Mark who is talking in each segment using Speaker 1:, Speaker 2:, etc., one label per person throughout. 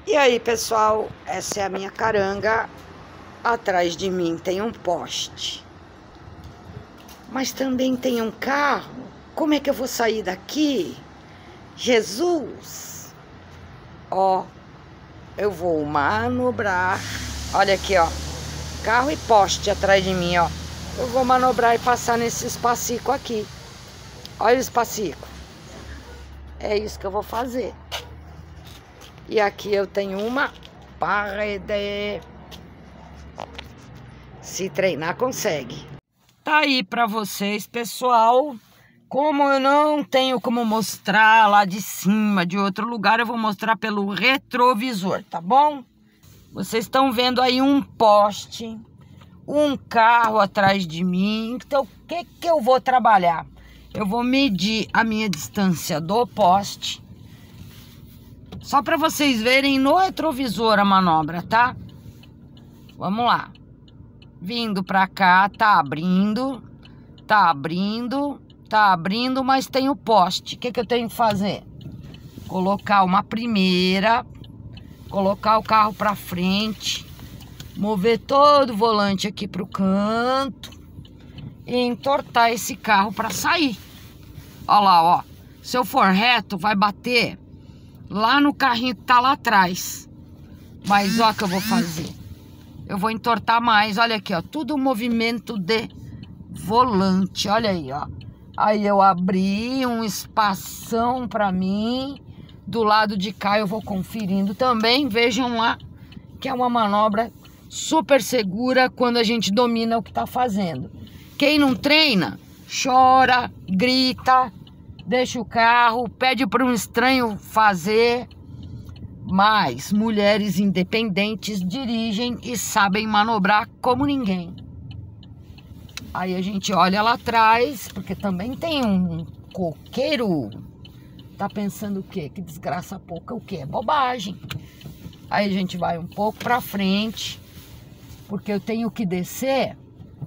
Speaker 1: E aí, pessoal, essa é a minha caranga. Atrás de mim tem um poste, mas também tem um carro. Como é que eu vou sair daqui? Jesus! Ó, eu vou manobrar. Olha aqui, ó, carro e poste atrás de mim, ó. Eu vou manobrar e passar nesse espacico aqui. Olha o espacico. É isso que eu vou fazer. E aqui eu tenho uma parede. Se treinar, consegue. Tá aí pra vocês, pessoal. Como eu não tenho como mostrar lá de cima, de outro lugar, eu vou mostrar pelo retrovisor, tá bom? Vocês estão vendo aí um poste, um carro atrás de mim. Então, o que que eu vou trabalhar? Eu vou medir a minha distância do poste. Só para vocês verem no retrovisor a manobra, tá? Vamos lá. Vindo pra cá, tá abrindo, mas tem o poste. O que que eu tenho que fazer? Colocar uma primeira, colocar o carro pra frente, mover todo o volante aqui pro canto e entortar esse carro pra sair. Ó lá, ó. Se eu for reto, vai bater lá no carrinho que tá lá atrás. Mas ó o que eu vou fazer. Eu vou entortar mais, olha aqui, ó. Tudo movimento de volante, olha aí, ó. Aí eu abri um espação pra mim. Do lado de cá eu vou conferindo também. Vejam lá que é uma manobra super segura quando a gente domina o que tá fazendo. Quem não treina, chora, grita, deixa o carro, pede para um estranho fazer. Mas mulheres independentes dirigem e sabem manobrar como ninguém. Aí a gente olha lá atrás, porque também tem um coqueiro. Tá pensando o quê? Que desgraça pouca o quê? É bobagem. Aí a gente vai um pouco pra frente, porque eu tenho que descer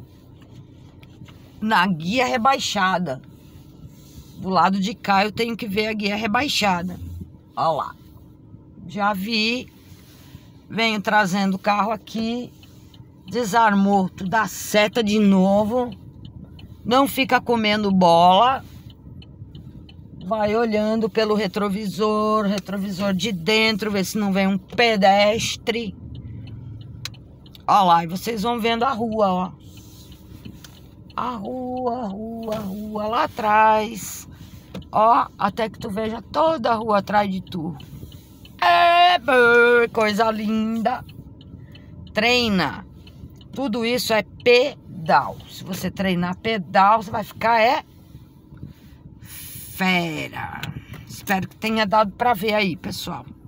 Speaker 1: na guia rebaixada. Do lado de cá eu tenho que ver a guia rebaixada. Olha lá. Já vi. Venho trazendo o carro aqui. Desarmou, tu dá seta de novo. Não fica comendo bola. Vai olhando pelo retrovisor. Retrovisor de dentro. Ver se não vem um pedestre. Olha lá. E vocês vão vendo a rua, ó. A rua lá atrás. Ó, até que tu veja toda a rua atrás de tu. É, coisa linda. Treina. Tudo isso é pedal. Se você treinar pedal, você vai ficar fera. Espero que tenha dado pra ver aí, pessoal.